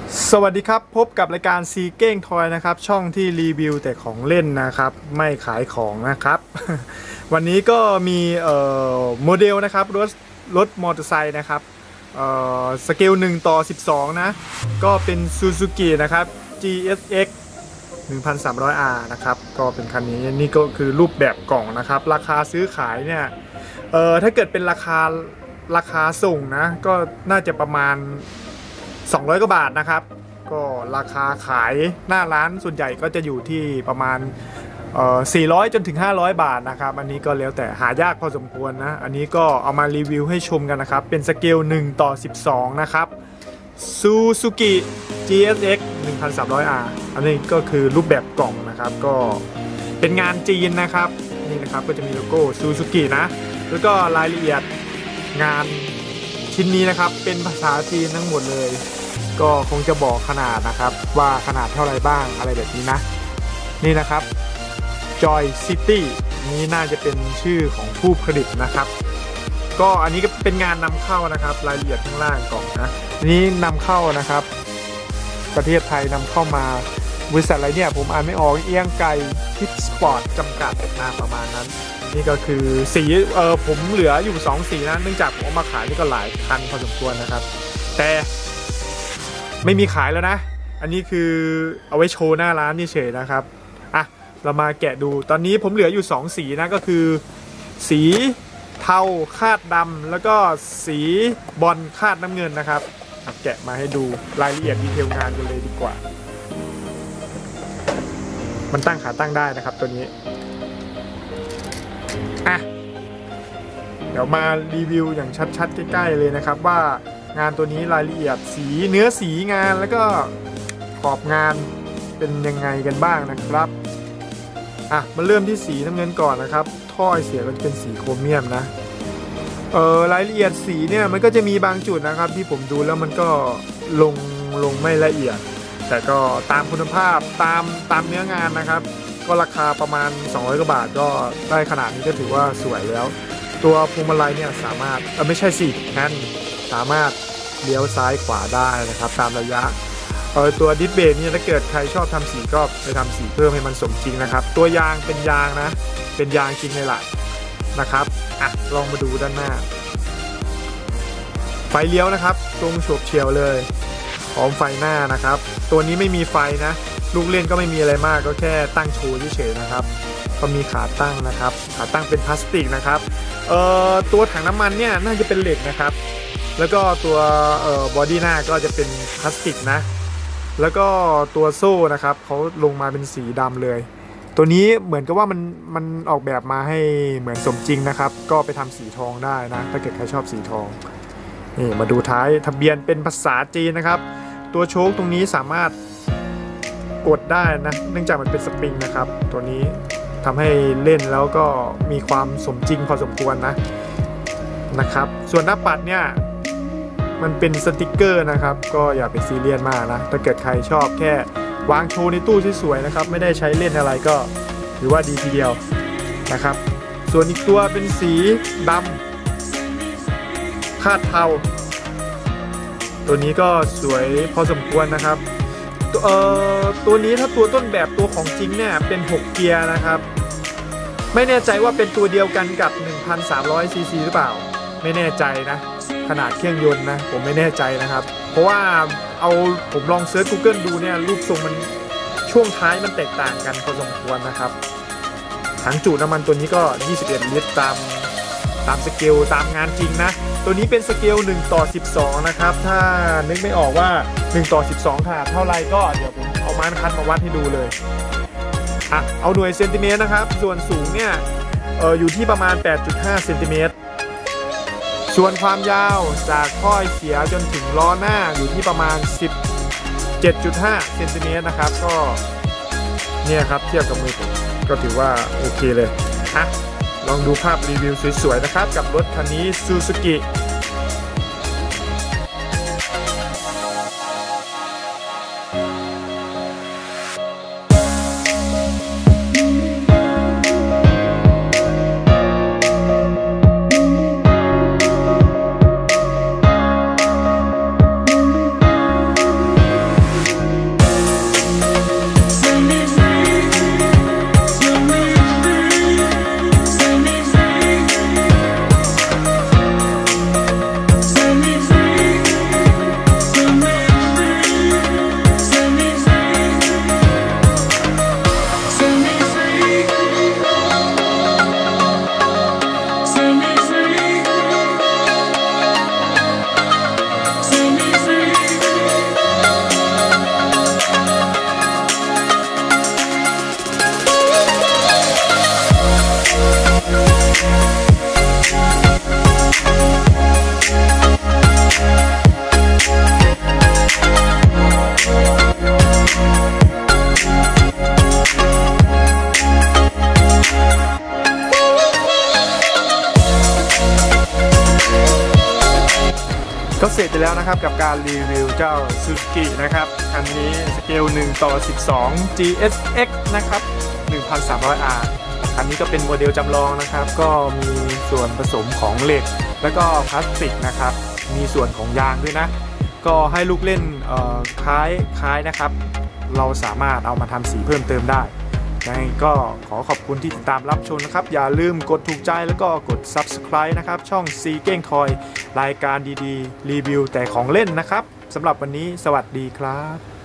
สวัสดีครับพบกับรายการซีเก้งทอยนะครับช่องที่รีวิวแต่ของเล่นนะครับไม่ขายของนะครับ วันนี้ก็มีโมเดลนะครับรถมอเตอร์ไซค์นะครับสเกล1:12นะก็เป็น Suzuki นะครับ GSX 1300R นะครับก็เป็นคันนี้นี่ก็คือรูปแบบกล่องนะครับราคาซื้อขายเนี่ยถ้าเกิดเป็นราคาส่งนะก็น่าจะประมาณ200 กว่าบาทนะครับก็ราคาขายหน้าร้านส่วนใหญ่ก็จะอยู่ที่ประมาณ400 จนถึง 500 บาทนะครับอันนี้ก็แล้วแต่หายากพอสมควรนะอันนี้ก็เอามารีวิวให้ชมกันนะครับเป็นสเกล1:12นะครับ Suzuki GSX 1300R อันนี้ก็คือรูปแบบกล่องนะครับก็เป็นงานจีนนะครับนี่นะครับก็จะมีโลโก้ Suzuki นะแล้วก็รายละเอียดงานชิ้นนี้นะครับเป็นภาษาจีนทั้งหมดเลยก็คงจะบอกขนาดนะครับว่าขนาดเท่าไรบ้างอะไรแบบนี้นะนี่นะครับ Joy City นี้น่าจะเป็นชื่อของผู้ผลิตนะครับก็อันนี้ก็เป็นงานนำเข้านะครับรายละเอียดข้างล่างกล่องนะนี้นำเข้านะครับประเทศไทยนำเข้ามาบริษัทอะไรเนี่ยผมอ่านไม่ออกเอียงไกคิดสปอร์ตจำกัดนะประมาณนั้นนี่ก็คือสีผมเหลืออยู่2สีนะเนื่องจากผมเอามาขายนี่ก็หลายคันพอสมควรนะครับแต่ไม่มีขายแล้วนะอันนี้คือเอาไว้โชว์หน้าร้านเฉยๆนะครับอ่ะเรามาแกะดูตอนนี้ผมเหลืออยู่2สีนะก็คือสีเทาคาดดำแล้วก็สีบอลคาดน้ำเงินนะครับแกะมาให้ดูรายละเอียดดีเทลงานกันเลยดีกว่ามันตั้งขาตั้งได้นะครับตัวนี้อ่ะเดี๋ยวมารีวิวอย่างชัดๆใกล้ๆเลยนะครับว่างานตัวนี้รายละเอียดสีเนื้อสีงานแล้วก็ขอบงานเป็นยังไงกันบ้างนะครับอ่ะมาเริ่มที่สีน้ำเงินก่อนนะครับท่อเสียก็เป็นสีโครเมียมนะรายละเอียดสีเนี่ยมันก็จะมีบางจุดนะครับที่ผมดูแล้วมันก็ลงไม่ละเอียดแต่ก็ตามคุณภาพตามเนื้องานนะครับก็ราคาประมาณ200 กว่าบาทก็ได้ขนาดนี้ก็ถือว่าสวยแล้วตัวพวงมาลัยเนี่ยสามารถไม่ใช่สินั่นสามารถเลี้ยวซ้ายขวาได้นะครับตามระยะตัวดิสเบรกเนี่ยถ้าเกิดใครชอบทำสีก็ไปทำสีเพิ่มให้มันสมจริงนะครับตัวยางเป็นยางนะเป็นยางจริงเลยล่ะนะครับอ่ะลองมาดูด้านหน้าไฟเลี้ยวนะครับตรงโฉบเฉี่ยวเลยพร้อมไฟหน้านะครับตัวนี้ไม่มีไฟนะลูกเล่นก็ไม่มีอะไรมากก็แค่ตั้งโชว์เฉยๆนะครับก็มีขาตั้งนะครับขาตั้งเป็นพลาสติกนะครับตัวถังน้ำมันเนี่ยน่าจะเป็นเหล็กนะครับแล้วก็ตัวบอดี้หน้าก็จะเป็นพลาสติกนะแล้วก็ตัวโซ่นะครับเขาลงมาเป็นสีดำเลยตัวนี้เหมือนกับว่ามันออกแบบมาให้เหมือนสมจริงนะครับก็ไปทำสีทองได้นะถ้าเกิดใครชอบสีทองนี่มาดูท้ายทะเบียนเป็นภาษาจีนนะครับตัวโชคตรงนี้สามารถกดได้นะเนื่องจากมันเป็นสปริงนะครับตัวนี้ทำให้เล่นแล้วก็มีความสมจริงพอสมควรนะครับส่วนหน้าปัดเนี่ยมันเป็นสติกเกอร์นะครับก็อย่าไปซีเรียสมากนะถ้าเกิดใครชอบแค่วางโชว์ในตู้ที่สวยนะครับไม่ได้ใช้เล่นอะไรก็ถือว่าดีทีเดียวนะครับส่วนอีกตัวเป็นสีดำคาดเทาตัวนี้ก็สวยพอสมควรนะครับตัวนี้ถ้าตัวต้นแบบตัวของจริงเนี่ยเป็น6เกียร์นะครับไม่แน่ใจว่าเป็นตัวเดียวกันกับ 1,300 ซีซีหรือเปล่าไม่แน่ใจนะขนาดเครื่องยนต์นะผมไม่แน่ใจนะครับเพราะว่าผมลองเซิร์ช Google ดูเนี่ยรูปทรงมันช่วงท้ายมันแตกต่างกันพอสมควรนะครับถังจุน้ำมันตัวนี้ก็21 ลิตรตามสเกลตามงานจริงนะตัวนี้เป็นสเกล1:12นะครับถ้านึกไม่ออกว่า1:12ขนาดเท่าไรก็เดี๋ยวผมเอาไม้บรรทัดมาวัดให้ดูเลยอ่ะเอาหน่วยเซนติเมตรนะครับส่วนสูงเนี่ยอยู่ที่ประมาณ 8.5 เซนติเมตรส่วนความยาวจากข้อเสียจนถึงล้อหน้าอยู่ที่ประมาณ 17.5 เซนติเมตรนะครับก็เนี่ยครับเทียบกับมือผมก็ถือว่าโอเคเลยอ่ะลองดูภาพรีวิวสวยๆนะครับกับรถคันนี้ Suzuki ไปแล้วนะครับกับการรีวิวเจ้า Suzuki นะครับคันนี้สเกล1:12 GSX นะครับ 1,300R คันนี้ก็เป็นโมเดลจำลองนะครับก็มีส่วนผสมของเหล็กแล้วก็พลาสติกนะครับมีส่วนของยางด้วยนะก็ให้ลูกเล่นคล้ายนะครับเราสามารถเอามาทำสีเพิ่มเติมได้ยังไงก็ขอขอบคุณที่ติดตามรับชมนะครับอย่าลืมกดถูกใจแล้วก็กด Subscribe นะครับช่องซีเก้งทอยรายการดีๆรีวิวแต่ของเล่นนะครับสำหรับวันนี้สวัสดีครับ